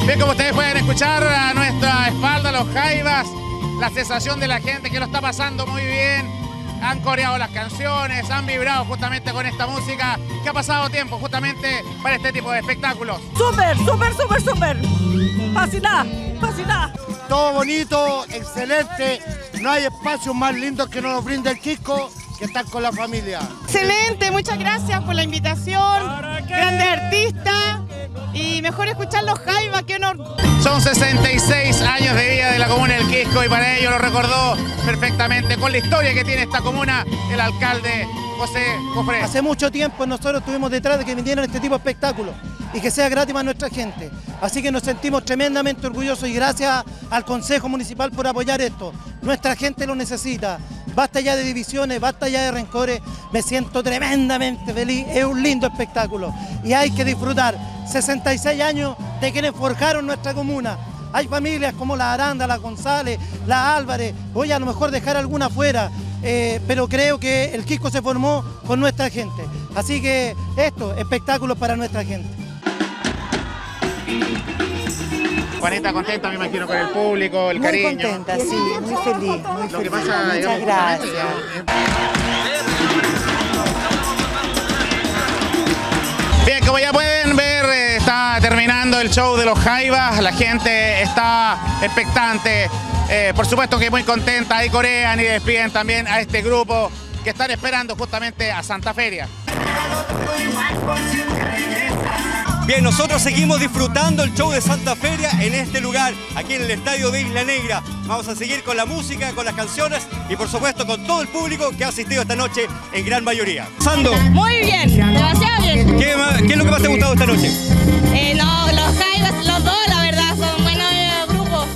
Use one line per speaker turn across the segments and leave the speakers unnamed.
Bien, como ustedes pueden escuchar a nuestra espalda, los Jaivas, la sensación de la gente que lo está pasando muy bien. Han coreado las canciones, han vibrado justamente con esta música, que ha pasado tiempo justamente para este tipo de espectáculos.
Súper, súper, súper, súper. Fascinada, fascinada.
Todo bonito, excelente. No hay espacios más lindos que nos brinda el Quisco que estar con la familia.
Excelente, muchas gracias por la invitación. Grande artista y mejor escuchar los Jaivas, qué honor.
Son 66 años de vida de la comuna del Quisco y para ello lo recordó perfectamente con la historia que tiene esta comuna el alcalde José Cofré.
Hace mucho tiempo nosotros estuvimos detrás de que vinieran este tipo de espectáculos y que sea gratis para nuestra gente. Así que nos sentimos tremendamente orgullosos y gracias al Consejo Municipal por apoyar esto. Nuestra gente lo necesita. Basta ya de divisiones, basta ya de rencores. Me siento tremendamente feliz. Es un lindo espectáculo y hay que disfrutar. 66 años de quienes forjaron nuestra comuna. Hay familias como la Aranda, la González, la Álvarez. Voy a lo mejor dejar alguna fuera. Pero creo que el Quisco se formó con nuestra gente. Así que esto, espectáculos para nuestra gente.
Juanita, contenta, me imagino, con el público, el cariño.
Muy contenta, sí, muy feliz, muy
Lo que
feliz.
pasa,
Muchas
digamos,
gracias.
Bien, como ya pueden ver, está terminando el show de los Jaivas, la gente está expectante, por supuesto que muy contenta, ahí corean y despiden también a este grupo que están esperando justamente a Santa Feria.
Bien, nosotros seguimos disfrutando el show de Santa Feria en este lugar, aquí en el estadio de Isla Negra. Vamos a seguir con la música, con las canciones y por supuesto con todo el público que ha asistido esta noche en gran mayoría. Sando,
Muy bien, demasiado bien.
¿qué es lo que más te ha gustado esta noche?
No, los Jaivas, los dos, la verdad, son buenos grupos.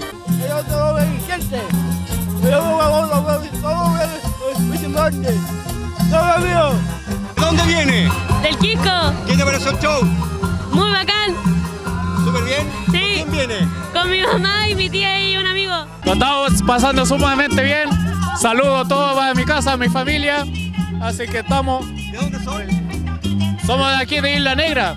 ¿De dónde viene?
Del Quisco.
¿Qué te pareció el show?
Muy bacán.
¿Súper bien?
Sí.
¿Quién viene?
Con mi mamá y mi tía y un amigo.
Lo estamos pasando sumamente bien. Saludo a todos a mi casa, a mi familia. Así que estamos.
¿De dónde son?
Somos de aquí de Isla Negra.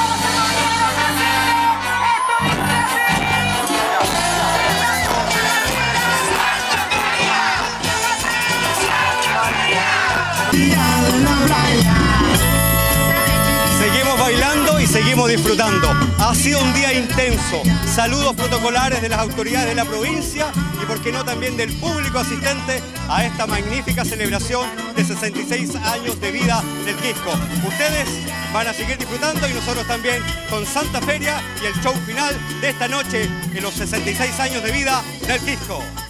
Seguimos bailando y seguimos disfrutando. Ha sido un día intenso. Saludos protocolares de las autoridades de la provincia y, por qué no, también del público asistente a esta magnífica celebración de 66 años de vida del Quisco. Ustedes van a seguir disfrutando y nosotros también con Santa Feria y el show final de esta noche en los 66 años de vida del Quisco.